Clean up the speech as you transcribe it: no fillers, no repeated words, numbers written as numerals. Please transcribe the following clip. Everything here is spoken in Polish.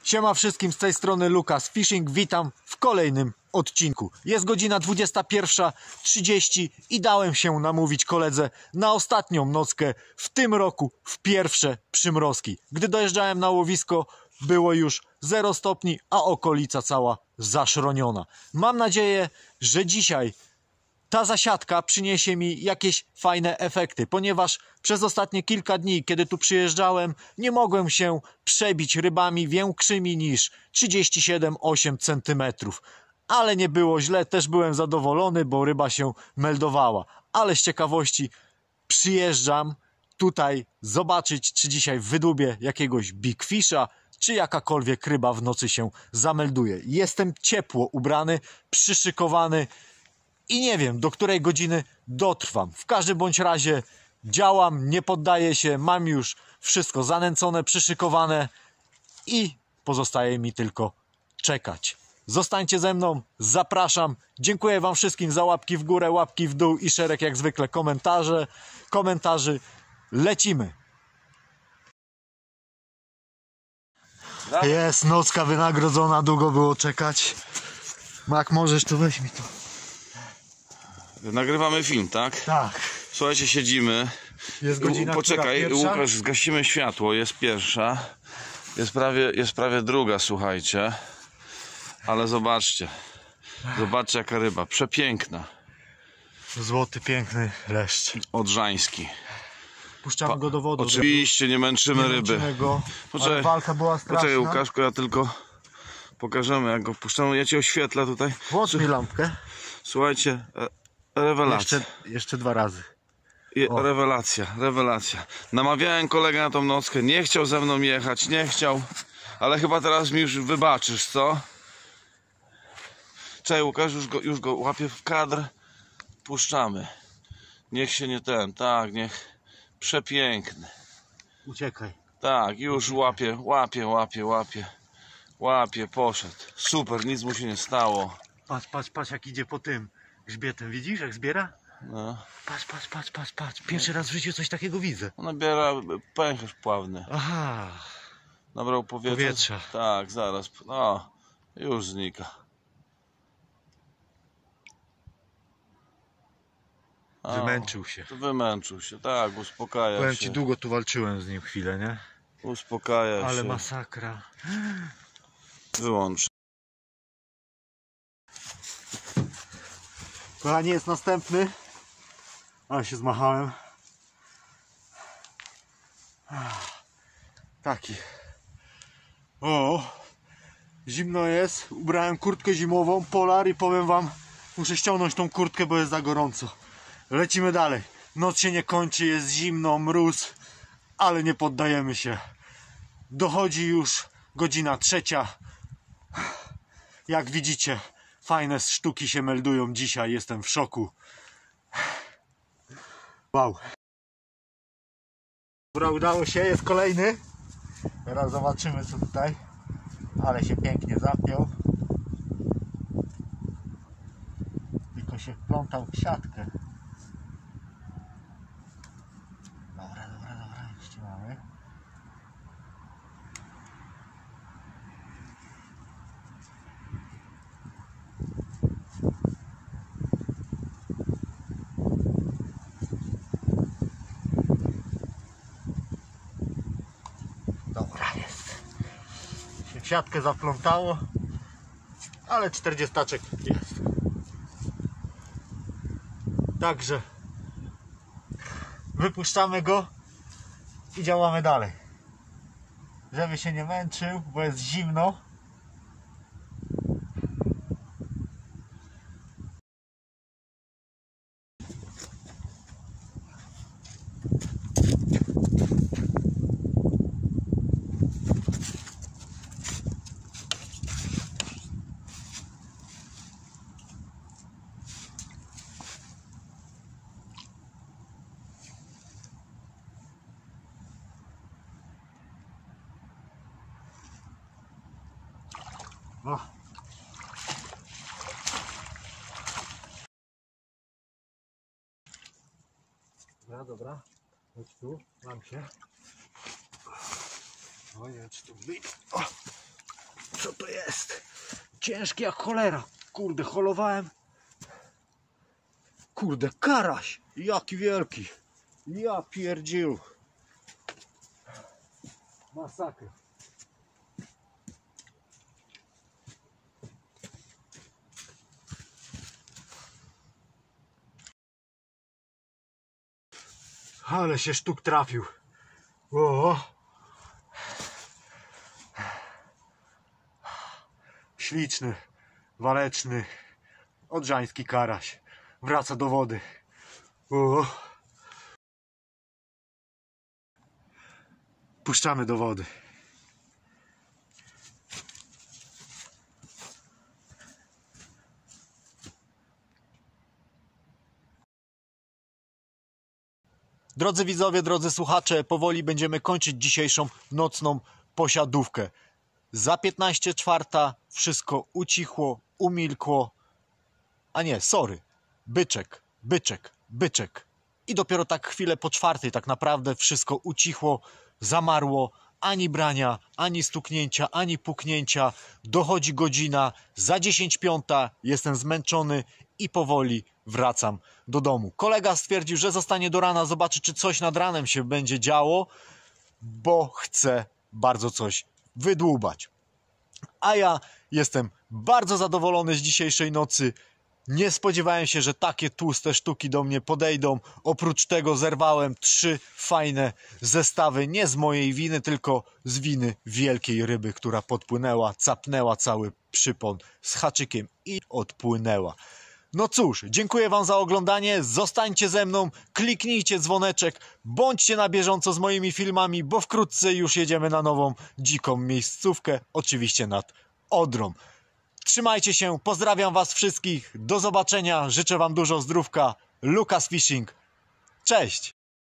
Siema wszystkim, z tej strony Lukas Fishing, witam w kolejnym odcinku. Jest godzina 21:30 i dałem się namówić koledze na ostatnią nockę w tym roku, w pierwsze przymrozki. Gdy dojeżdżałem na łowisko, było już 0 stopni, a okolica cała zaszroniona. Mam nadzieję, że dzisiaj ta zasiadka przyniesie mi jakieś fajne efekty, ponieważ przez ostatnie kilka dni, kiedy tu przyjeżdżałem, nie mogłem się przebić rybami większymi niż 37-8 cm. Ale nie było źle, też byłem zadowolony, bo ryba się meldowała. Ale z ciekawości przyjeżdżam tutaj zobaczyć, czy dzisiaj wydłubię jakiegoś big fisha, czy jakakolwiek ryba w nocy się zamelduje. Jestem ciepło ubrany, przyszykowany i nie wiem, do której godziny dotrwam. W każdym bądź razie działam, nie poddaję się, mam już wszystko zanęcone, przyszykowane i pozostaje mi tylko czekać. Zostańcie ze mną, zapraszam. Dziękuję wam wszystkim za łapki w górę, łapki w dół i szereg jak zwykle komentarzy. Lecimy. Jest nocka wynagrodzona, długo było czekać. Jak możesz, to weź mi to. Nagrywamy film, tak? Tak. Słuchajcie, siedzimy. Jest godzina, poczekaj, Łukasz, zgasimy światło. Jest pierwsza. Jest prawie druga, słuchajcie. Ale zobaczcie. Zobaczcie, jaka ryba. Przepiękna. Złoty, piękny leszcz. Odrzański. Puszczamy go do wody. Oczywiście, nie męczymy ryby. Go, ale walka była straszna. Poczekaj, Łukaszku, ja tylko pokażemy, jak go puszczamy. Ja ci oświetlę tutaj. Włącz mi lampkę. Słuchajcie, rewelacja. Jeszcze 2 razy. Rewelacja. Namawiałem kolegę na tą nockę, nie chciał ze mną jechać, nie chciał. Ale chyba teraz mi już wybaczysz, co? Cześć, Łukasz, już go łapię w kadr. Puszczamy. Niech się nie tak, niech. Przepiękny. Uciekaj. Tak, już łapię, poszedł. Super, nic mu się nie stało. Patrz jak idzie po tym grzbietem, widzisz jak zbiera? No. Patrz. Pierwszy raz w życiu coś takiego widzę. Nabiera pęcherz pławny. Aha. Nabrał powietrza. Tak, zaraz. No, już znika. Wymęczył się, tak, uspokaja Powiem się. ci, długo tu walczyłem z nim chwilę, nie? Uspokaja się. Ale masakra. Wyłącz. Kochani, jest następny. Ale się zmachałem. Taki. O, zimno jest. Ubrałem kurtkę zimową, polar i powiem wam, muszę ściągnąć tą kurtkę, bo jest za gorąco. Lecimy dalej. Noc się nie kończy, jest zimno, mróz, ale nie poddajemy się. Dochodzi już godzina 3. Jak widzicie, fajne sztuki się meldują dzisiaj. Jestem w szoku. Wow. Dobra, udało się, jest kolejny. Teraz zobaczymy, co tutaj. Ale się pięknie zapiął. Tylko się wplątał w siatkę. Dobra, jeszcze mamy. Dobra, jest. Się w siatkę zaplątało, ale 40 jest. Także wypuszczamy go i działamy dalej. Żeby się nie męczył, bo jest zimno. O. Dobra, chodź tu, mam się. O, nie wiem, czy tu wyjdę. Co to jest? Ciężki jak cholera. Kurde, holowałem. Kurde, karaś. Jaki wielki. Ja pierdził. Masakra. Ale się sztuk trafił. O! Śliczny, waleczny, odrzański karaś. Wraca do wody. O! Puszczamy do wody. Drodzy widzowie, drodzy słuchacze, powoli będziemy kończyć dzisiejszą nocną posiadówkę. Za 15:04 wszystko ucichło, umilkło. A nie, sorry. Byczek. I dopiero tak chwilę po 4:00 tak naprawdę wszystko ucichło, zamarło. Ani brania, ani stuknięcia, ani puknięcia. Dochodzi godzina, za 10:05 jestem zmęczony i powoli wracam do domu. Kolega stwierdził, że zostanie do rana, zobaczy, czy coś nad ranem się będzie działo, bo chce bardzo coś wydłubać. A ja jestem bardzo zadowolony z dzisiejszej nocy. Nie spodziewałem się, że takie tłuste sztuki do mnie podejdą. Oprócz tego zerwałem 3 fajne zestawy. Nie z mojej winy, tylko z winy wielkiej ryby, która podpłynęła, capnęła cały przypon z haczykiem i odpłynęła. No cóż, dziękuję wam za oglądanie, zostańcie ze mną, kliknijcie dzwoneczek, bądźcie na bieżąco z moimi filmami, bo wkrótce już jedziemy na nową dziką miejscówkę, oczywiście nad Odrą. Trzymajcie się, pozdrawiam was wszystkich, do zobaczenia, życzę wam dużo zdrówka, Lukas Fishing, cześć!